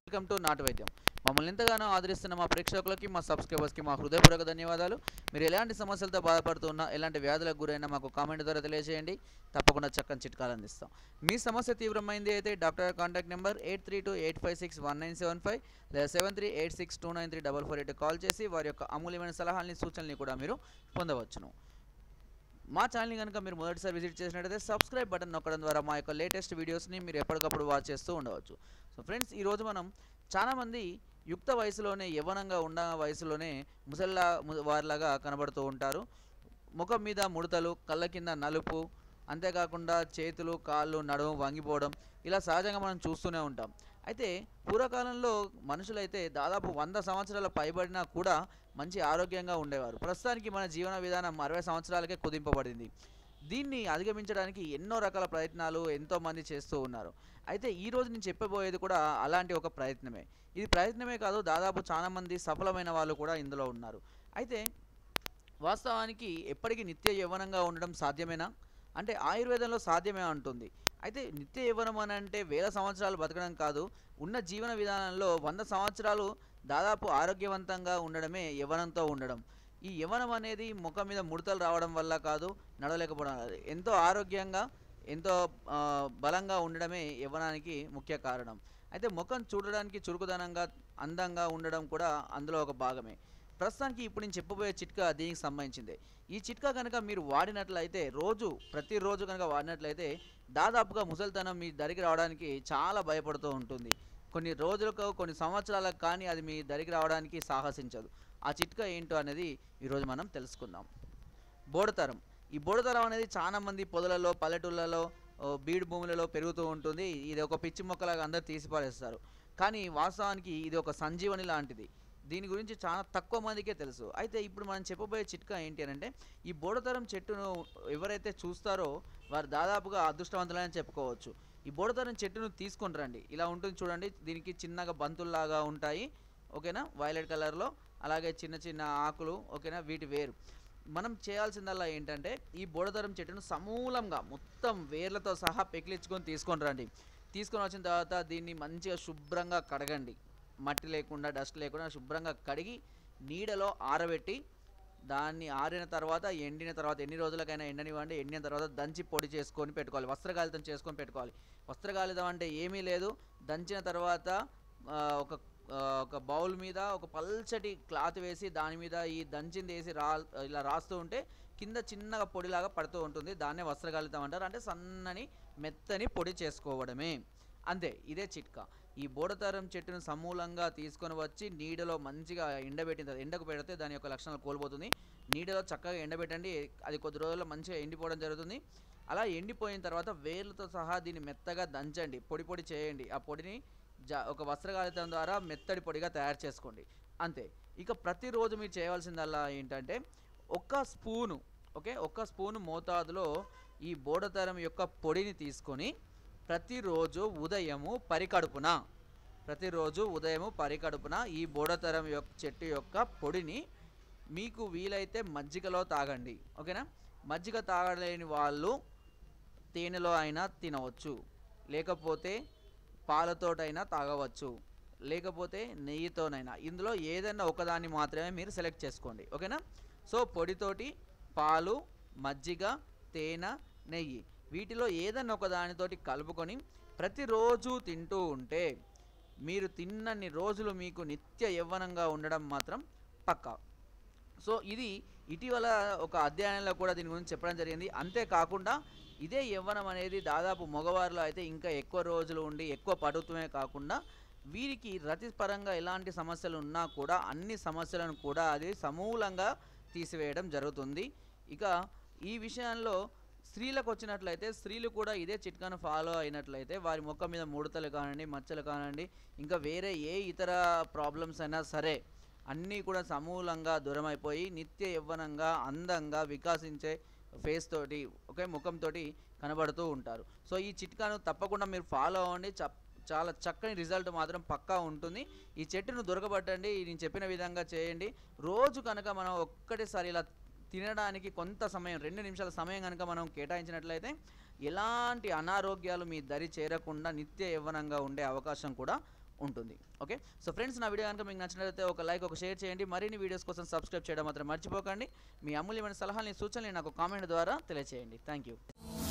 Welcome to నాటు వైద్యం. మమ్మల్ని ఎంతగానో ఆదరిస్తున్న మా ప్రేక్షకులకి, మా సబ్స్క్రైబర్స్కి మా హృదయపూర్వక ధన్యవాదాలు. మీరు ఎలాంటి సమస్యలతో బాధపడుతున్నా, ఎలాంటి వ్యాధులకు గురైనా మాకు కామెంట్ ద్వారా తెలియజేయండి. తప్పకుండా చక్కని చిట్కాలు అందిస్తాం. మీ సమస్య తీవ్రమైంది అయితే డాక్టర్ కాంటాక్ట్ నెంబర్ 8328561975 లేదా 7386293448 కాల్ చేసి వారి యొక్క అమూల్యమైన సలహాలని, సూచనల్ని కూడా మీరు పొందవచ్చును. మా ఛానల్ని కనుక మీరు మొదటిసారి విజిట్ చేసినట్లయితే సబ్స్క్రైబ్ బటన్ నొక్కడం ద్వారా మా యొక్క లేటెస్ట్ వీడియోస్ని మీరు ఎప్పటికప్పుడు వాచ్ చేస్తూ ఉండవచ్చు. సో ఫ్రెండ్స్, ఈరోజు మనం చాలామంది యుక్త వయసులోనే, యవ్వనంగా ఉన్న వయసులోనే వారిలాగా కనబడుతూ ఉంటారు. ముఖం మీద ముడతలు, కళ్ళ కింద నలుపు, అంతేకాకుండా చేతులు, కాళ్ళు, నడుము వంగిపోవడం ఇలా సహజంగా మనం చూస్తూనే ఉంటాం. అయితే పూర్వకాలంలో మనుషులైతే దాదాపు 100 సంవత్సరాల పైబడినా కూడా మంచి ఆరోగ్యంగా ఉండేవారు. ప్రస్తుతానికి మన జీవన విధానం 60 సంవత్సరాలకే కుదింపబడింది. దీన్ని అధిగమించడానికి ఎన్నో రకాల ప్రయత్నాలు ఎంతోమంది చేస్తూ ఉన్నారు. అయితే ఈరోజు నేను చెప్పబోయేది కూడా అలాంటి ఒక ప్రయత్నమే. ఇది ప్రయత్నమే కాదు, దాదాపు చాలామంది సఫలమైన వాళ్ళు కూడా ఇందులో ఉన్నారు. అయితే వాస్తవానికి ఎప్పటికీ నిత్య యవ్వనంగా ఉండడం సాధ్యమేనా అంటే ఆయుర్వేదంలో సాధ్యమే అంటుంది. అయితే నిత్య యవ్వనం అని అంటే వేల సంవత్సరాలు బతకడం కాదు, ఉన్న జీవన విధానంలో 100 సంవత్సరాలు దాదాపు ఆరోగ్యవంతంగా ఉండడమే యవ్వనంతో ఉండడం. ఈ యవ్వనం అనేది ముఖం మీద ముడతలు రావడం వల్ల కాదు, నడవలేకపోవడం కాదు, ఎంతో ఆరోగ్యంగా, ఎంతో బలంగా ఉండడమే యవ్వనానికి ముఖ్య కారణం. అయితే ముఖం చూడడానికి చురుకుదనంగా, అందంగా ఉండడం కూడా అందులో ఒక భాగమే. ప్రస్తుతానికి ఇప్పుడు నేను చెప్పబోయే చిట్కా దీనికి సంబంధించిందే. ఈ చిట్కా కనుక మీరు వాడినట్లయితే, ప్రతిరోజు కనుక వాడినట్లయితే దాదాపుగా ముసలితనం మీ దరికి రావడానికి చాలా భయపడుతూ ఉంటుంది. కొన్ని రోజులకు, కొన్ని సంవత్సరాలకు కానీ అది మీ దరికి రావడానికి సాహసించదు. ఆ చిట్కా ఏంటో అనేది ఈరోజు మనం తెలుసుకుందాం. బోడతరం. ఈ బోడతరం అనేది చాలామంది పొదలలో, పల్లెటూళ్ళలో, బీడు భూములలో పెరుగుతూ ఉంటుంది. ఇది ఒక పిచ్చి మొక్కలాగా అందరూ తీసిపారేస్తారు. కానీ వాస్తవానికి ఇది ఒక సంజీవని లాంటిది. దీని గురించి చాలా తక్కువ మందికే తెలుసు. అయితే ఇప్పుడు మనం చెప్పబోయే చిట్కా ఏంటి అని అంటే, ఈ బోడతరం చెట్టును ఎవరైతే చూస్తారో వారు దాదాపుగా అదృష్టవంతులని చెప్పుకోవచ్చు. ఈ బోడతరం చెట్టును తీసుకొని రండి. ఇలా ఉంటుంది చూడండి. దీనికి చిన్నగా బంతుల్లాగా ఉంటాయి, ఓకేనా, వైలెట్ కలర్లో. అలాగే చిన్న చిన్న ఆకులు, ఓకేనా, వీటి వేరు. మనం చేయాల్సిందల్లా ఏంటంటే, ఈ బోడతరం చెట్టును సమూలంగా మొత్తం వేర్లతో సహా పెకిలించుకొని తీసుకొని రండి. తీసుకొని వచ్చిన తర్వాత దీన్ని మంచిగా శుభ్రంగా కడగండి. మట్టి లేకుండా, డస్ట్ లేకుండా శుభ్రంగా కడిగి నీడలో ఆరబెట్టి, దాన్ని ఆరిన తర్వాత, ఎండిన తర్వాత, ఎన్ని రోజులకైనా ఎండనివ్వండి. ఎండిన తర్వాత దంచి పొడి చేసుకొని పెట్టుకోవాలి. వస్త్రగాలితం చేసుకొని పెట్టుకోవాలి. వస్త్రగాలితం అంటే ఏమీ లేదు, దంచిన తర్వాత ఒక బౌల్ మీద ఒక పల్చటి క్లాత్ వేసి దాని మీద ఈ దంచింది వేసి ఇలా రాస్తూ ఉంటే కింద చిన్నగా పొడిలాగా పడుతూ ఉంటుంది. దాన్నే వస్త్రగాలితం అంటారు. అంటే సన్నని మెత్తని పొడి చేసుకోవడమే, అంతే. ఇదే చిట్కా. ఈ బోడతరం చెట్టును సమూలంగా తీసుకొని వచ్చి నీడలో మంచిగా ఎండబెట్టిన, ఎండకు పెడితే దాని యొక్క లక్షణాలు కోల్పోతుంది. నీడలో చక్కగా ఎండబెట్టండి. అది కొద్ది రోజుల్లో మంచిగా ఎండిపోవడం జరుగుతుంది. అలా ఎండిపోయిన తర్వాత వేర్లతో సహా దీన్ని మెత్తగా దంచండి, పొడి పొడి చేయండి. ఆ పొడిని ఒక వస్త్రగాలితం ద్వారా మెత్తడి పొడిగా తయారు చేసుకోండి, అంతే. ఇక ప్రతిరోజు మీరు చేయవలసిందల్లా ఏంటంటే, ఒక్క స్పూను మోతాదులో ఈ బోడతరం యొక్క పొడిని తీసుకొని ప్రతిరోజు ఉదయము పరికడుపున ఈ బోడతరం చెట్టు యొక్క పొడిని మీకు వీలైతే మజ్జిగలో తాగండి, ఓకేనా. మజ్జిగ తాగలేని వాళ్ళు తేనెలో అయినా తినవచ్చు, లేకపోతే పాలతోటైనా తాగవచ్చు, లేకపోతే నెయ్యితోనైనా. ఇందులో ఏదైనా ఒకదాన్ని మాత్రమే మీరు సెలెక్ట్ చేసుకోండి, ఓకేనా. సో పొడితోటి పాలు, మజ్జిగ, తేనె, నెయ్యి, వీటిలో ఏదైనా ఒకదానితోటి కలుపుకొని ప్రతిరోజు తింటూ ఉంటే మీరు తిన్నన్ని రోజులు మీకు నిత్య యవ్వనంగా ఉండడం మాత్రం పక్కా. సో ఇది ఇటీవల ఒక అధ్యయనంలో కూడా దీని గురించి చెప్పడం జరిగింది. అంతేకాకుండా ఇదే యవ్వనం అనేది దాదాపు మగవారిలో అయితే ఇంకా ఎక్కువ రోజులు ఉండి ఎక్కువ పటుత్వమే కాకుండా వీరికి రతిపరంగా ఎలాంటి సమస్యలు ఉన్నా కూడా అన్ని సమస్యలను కూడా అది సమూలంగా తీసివేయడం జరుగుతుంది. ఇక ఈ విషయంలో స్త్రీలకు వచ్చినట్లయితే, స్త్రీలు కూడా ఇదే చిట్కాను ఫాలో అయినట్లయితే వారి ముఖం మీద ముడతలు కానివ్వండి, మచ్చలు కానివ్వండి, ఇంకా వేరే ఏ ఇతర ప్రాబ్లమ్స్ అయినా సరే అన్నీ కూడా సమూలంగా దూరమైపోయి నిత్య యవ్వనంగా, అందంగా, వికాసించే ఫేస్ తోటి, ఓకే, ముఖంతో కనబడుతూ ఉంటారు. సో ఈ చిట్కాను తప్పకుండా మీరు ఫాలో అవ్వండి. చాలా చక్కని రిజల్ట్ మాత్రం పక్కా ఉంటుంది. ఈ చెట్టును దొరకబట్టండి, నేను చెప్పిన విధంగా చేయండి. రోజు కనుక మనం ఒక్కటేసారి ఇలా తినడానికి కొంత సమయం, 2 నిమిషాల సమయం కనుక మనం కేటాయించినట్లయితే ఎలాంటి అనారోగ్యాలు మీ దరి చేరకుండా నిత్య యవ్వనంగా ఉండే అవకాశం కూడా ఉంటుంది. ఓకే, సో ఫ్రెండ్స్, నా వీడియో కనుక మీకు నచ్చినట్లయితే ఒక లైక్, ఒక షేర్ చేయండి. మరిన్ని వీడియోస్ కోసం సబ్స్క్రైబ్ చేయడం మాత్రం మర్చిపోకండి. మీ అమూల్యమైన సలహాలని, సూచనలు నాకు కామెంట్ ద్వారా తెలియజేయండి. Thank you.